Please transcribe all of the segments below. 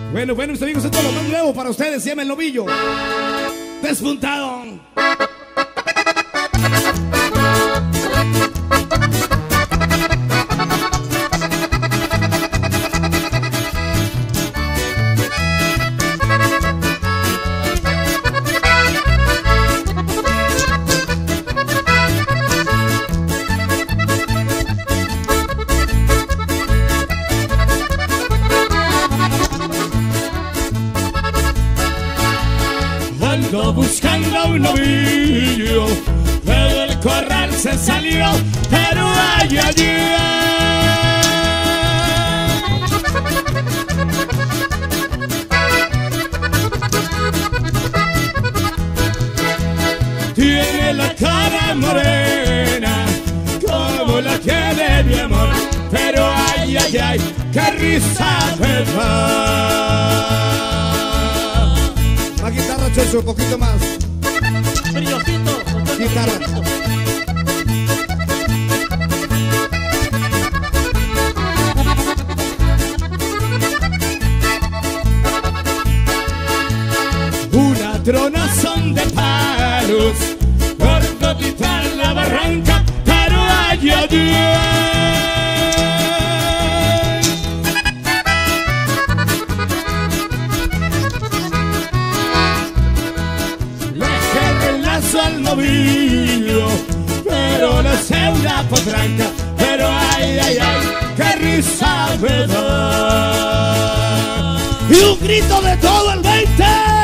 Bueno, mis amigos, esto es lo más nuevo para ustedes. Se llama El Novillo Despuntado. Ando buscando un novillo, pero el corral se salió, pero ay, ay, tiene la cara morena, como la tiene mi amor, pero ay, ay, ay, qué risa me da. La guitarra, Checho, un poquito más. Guitarra. Una trona son de palos, por todita la barranca, pero ay, ay, ay. Al novillo, pero no sé una potranca, pero ay, ay, ay, qué risa me da. Y un grito de todo el 20.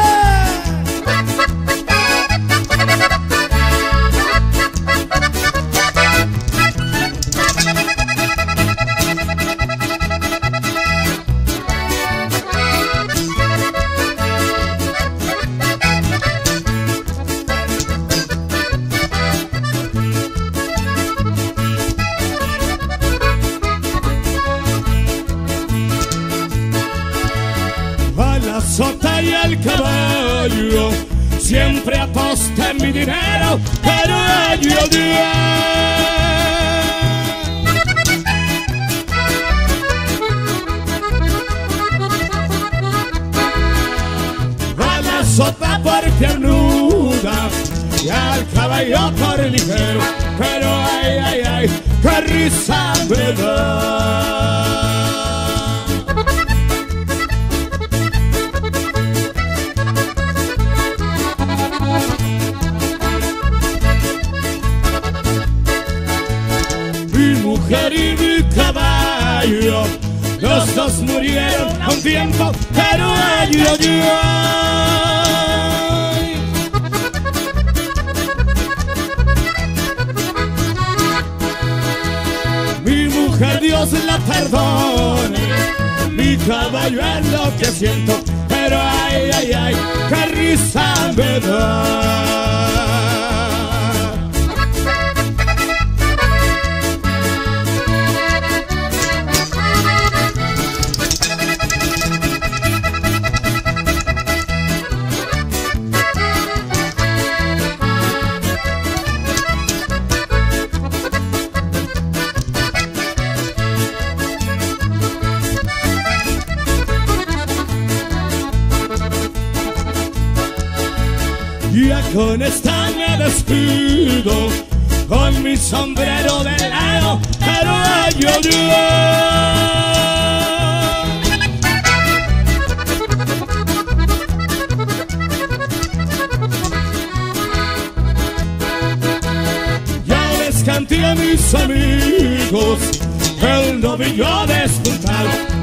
Sota y el caballo, siempre aposté mi dinero, pero ay, ay, a la sota por tiernuda y al caballo por ligero, pero ay, ay, ay, qué risa me da. Mujer y mi caballo, los dos murieron a un tiempo, pero ay, ay, ay. Mi mujer, Dios la perdone, mi caballo es lo que siento, pero ay, ay, ay, qué risa me da. Ya con esta me despido, con mi sombrero de lado, pero ay, ay, ya les canté a mis amigos el novillo despuntado,